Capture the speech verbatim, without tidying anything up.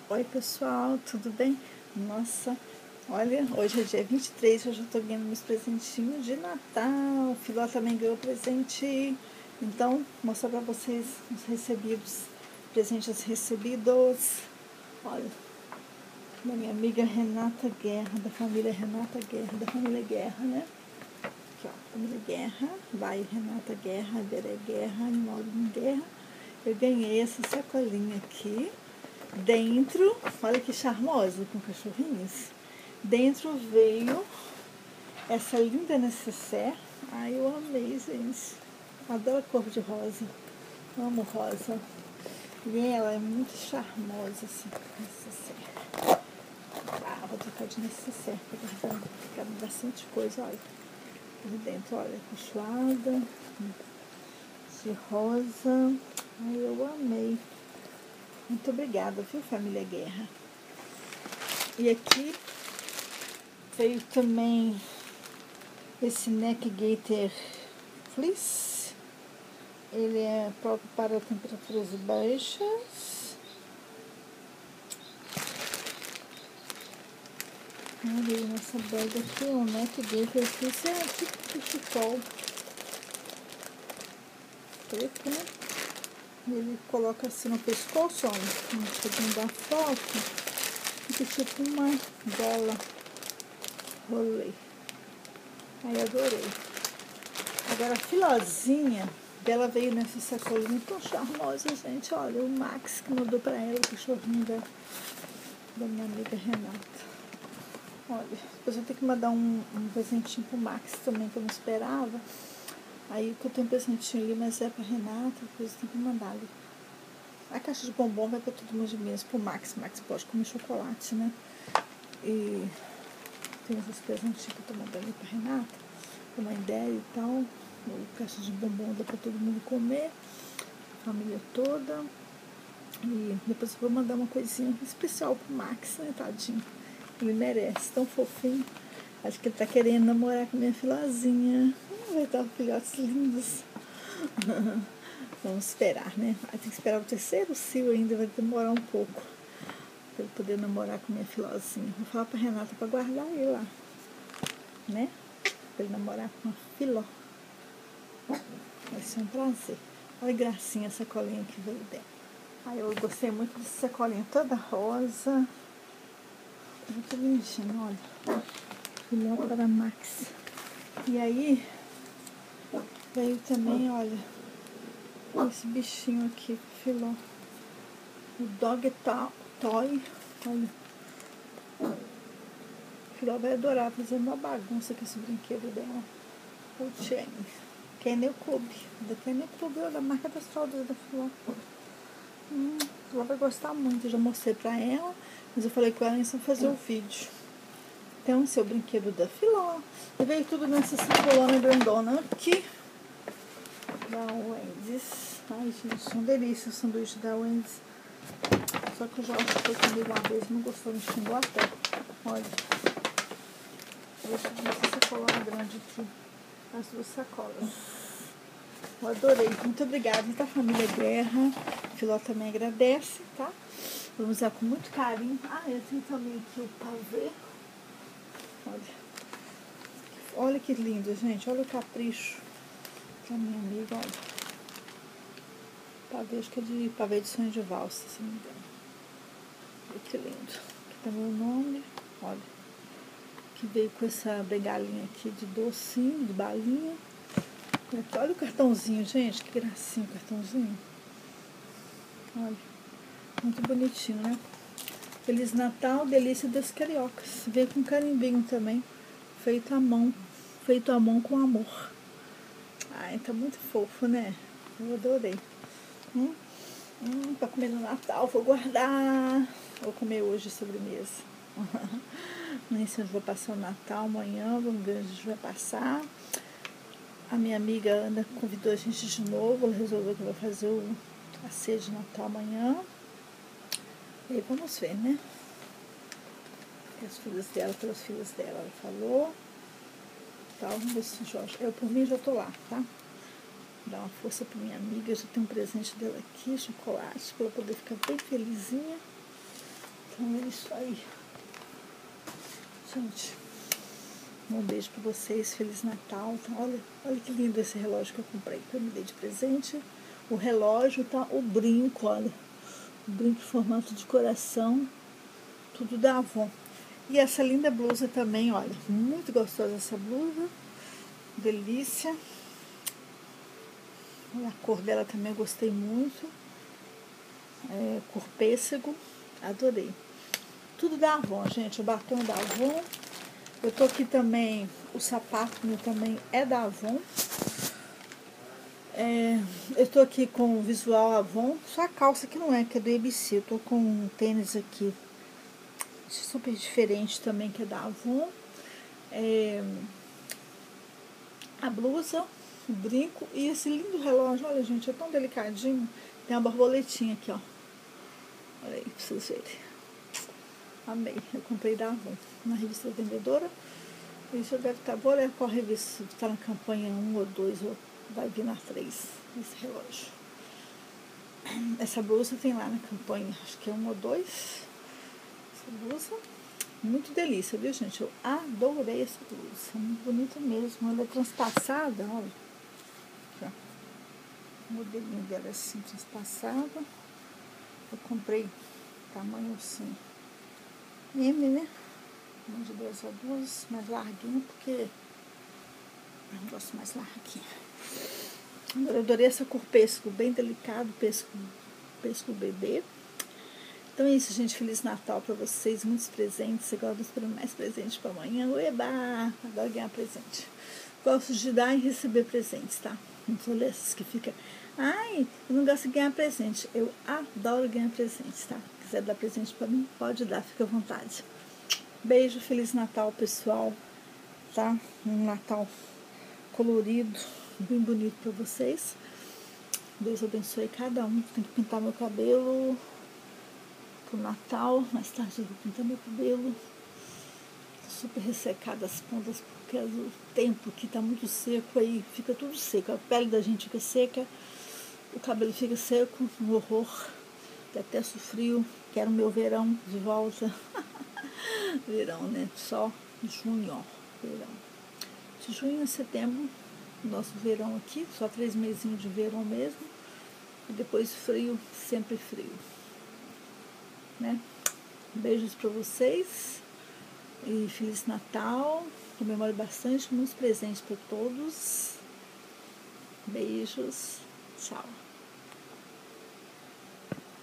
Oi pessoal, tudo bem? Nossa, olha, hoje é dia vinte e três, eu já tô ganhando meus presentinhos de Natal. O Filó também ganhou presente. Então, mostrar pra vocês os recebidos, presentes recebidos. Olha, da minha amiga Renata Guerra, da família Renata Guerra, da família Guerra, né? Aqui, ó, família Guerra, vai Renata Guerra, Veré Guerra, Animaldo Guerra. Eu ganhei essa sacolinha aqui. Dentro, olha que charmosa, com cachorrinhos. Dentro veio essa linda necessaire. Ai, eu amei, gente. Adoro cor de rosa. Amo rosa. E ela é muito charmosa, assim, necessaire. Ah, vou trocar de necessaire, porque tá ficando bastante coisa, olha. Por dentro, olha, acolchoada, de rosa. Ai, eu amei. Muito obrigada, viu, família Guerra. E aqui veio também esse neck gaiter fleece. Ele é próprio para temperaturas baixas. Olha aí nessa bag aqui, um neck gaiter fleece, é tipo cachecol preto, né? Ele coloca assim no pescoço, olha, um pouquinho da foto. Fica tipo uma bola rolê. Aí adorei. Agora a Filózinha dela veio nessa sacolinha tão charmosa, gente. Olha, o Max que mandou pra ela, o cachorrinho da, da minha amiga Renata. Olha, depois eu tenho que mandar um, um presentinho pro Max também, que eu não esperava. Aí que eu tenho um presentinho ali, mas é pra Renata, depois eu tenho que mandar ali. A caixa de bombom vai pra todo mundo de mesmo, pro Max. Max pode comer chocolate, né? E tem esses presentinhos que eu tô mandando ali pra Renata, pra mãe dela e tal. O caixa de bombom dá pra todo mundo comer, a família toda. E depois eu vou mandar uma coisinha especial pro Max, né, tadinho? Ele merece, tão fofinho. Acho que ele tá querendo namorar com a minha Filozinha. Hum, vai dar filhotes lindos. Vamos esperar, né? Vai ter que esperar o terceiro cio ainda, vai demorar um pouco pra ele poder namorar com a minha Filozinha. Vou falar pra Renata pra guardar ele lá, né? Pra ele namorar com a Filó. Vai ser um prazer. Olha a gracinha essa sacolinha que veio dentro. Ai, eu gostei muito dessa sacolinha toda rosa. Muito lindinho, olha. Filó para Max. E aí, veio também, olha, esse bichinho aqui, Filó. O Dog Toy. Olha. O Filó vai adorar fazer uma bagunça com esse brinquedo dela. O Chain. Kennel Club. Da Kennel Club, olha, a marca das fraldas da Filó. Hum, ela vai gostar muito. Eu já mostrei pra ela, mas eu falei com ela em só fazer o vídeo. Então, esse é o brinquedo da Filó. E veio tudo nessa sacolona grandona aqui. Da Wendy's. Ai, gente, uma delícia o sanduíche da Wendy's. Só que o Jorge foi comigo uma vez e não gostou, me xingou até. Olha. Veio tudo nessa sacolona grande aqui. As duas sacolas. Eu adorei. Muito obrigada, tá, família Guerra. O Filó também agradece, tá? Vamos usar com muito carinho. Ah, eu tenho também aqui o pavê. Olha. Olha que lindo, gente. Olha o capricho da minha amiga, olha. Pavê, acho que é de pavê de sonho de valsa, se não me engano. Olha que lindo. Aqui tá meu nome. Olha. Que veio com essa bengalinha aqui de docinho, de balinha. Aqui, olha o cartãozinho, gente. Que gracinha o cartãozinho. Olha. Muito bonitinho, né? Feliz Natal, delícia das cariocas. Veio com carimbinho também. Feito à mão. Feito à mão com amor. Ai, tá muito fofo, né? Eu adorei. Hum, hum, pra comer no Natal, vou guardar. Vou comer hoje sobremesa. Nem sei onde vou passar o Natal amanhã. Vamos ver onde a gente vai passar. A minha amiga Ana convidou a gente de novo. Ela resolveu que vai fazer o, a ceia de Natal amanhã. E aí vamos ver, né? As filhas dela, pelas filhas dela, ela falou. Tá, vamos ver se Jorge. Eu, por mim, já tô lá, tá? Dar uma força pra minha amiga. Já tem um presente dela aqui, chocolate, pra ela poder ficar bem felizinha. Então é isso aí. Gente, um beijo pra vocês. Feliz Natal. Tá? Olha, olha que lindo esse relógio que eu comprei, que eu me dei de presente. O relógio, tá? O brinco, olha. O brinco em formato de coração. Tudo da Avon. E essa linda blusa também, olha. Muito gostosa essa blusa. Delícia. A cor dela também eu gostei muito. É, cor pêssego. Adorei. Tudo da Avon, gente. O batom da Avon. Eu tô aqui também, o sapato meu também é da Avon. É, eu tô aqui com o visual Avon. Só a calça que não é, que é do A B C. Eu tô com um tênis aqui super diferente também, que é da Avon. É, a blusa, o brinco e esse lindo relógio. Olha, gente, é tão delicadinho. Tem uma borboletinha aqui, ó. Olha aí, pra vocês verem. Amei. Eu comprei da Avon, na revista Vendedora. Isso eu deve estar. Vou olhar qual revista está na campanha um ou dois, ou vai vir na três, esse relógio. Essa blusa tem lá na campanha, acho que é um ou dois. Essa blusa, muito delícia, viu, gente? Eu adorei essa blusa, muito bonita mesmo. Ela é transpassada, olha. Aqui, ó. O modelinho dela é assim, transpassada. Eu comprei tamanho assim, M, né? De duas a duas, mais larguinho, porque eu não gosto mais larguinho. Eu adorei essa cor pêssego, bem delicado, pêssego, pêssego bebê. Então é isso, gente. Feliz Natal pra vocês, muitos presentes. Agora eu tô esperando mais presentes pra amanhã. Eba! Adoro ganhar presente. Gosto de dar e receber presentes, tá? Não sou dessas que fica, ai, eu não gosto de ganhar presente. Eu adoro ganhar presentes, tá? Se quiser dar presente pra mim, pode dar, fica à vontade. Beijo, Feliz Natal, pessoal, tá? Um Natal colorido, bem bonito pra vocês. Deus abençoe cada um. Tem que pintar meu cabelo pro Natal. Mais tarde eu vou pintar meu cabelo. Tô super ressecada as pontas, porque o tempo que tá muito seco, aí fica tudo seco. A pele da gente fica seca, o cabelo fica seco, um horror. Detesto frio, quero meu verão de volta. Verão, né? Só junho, ó, verão. De junho a setembro, nosso verão aqui, só três mesinhos de verão mesmo. E depois frio, sempre frio. Né? Beijos pra vocês. E Feliz Natal. Comemore bastante, muitos presentes para todos. Beijos. Tchau.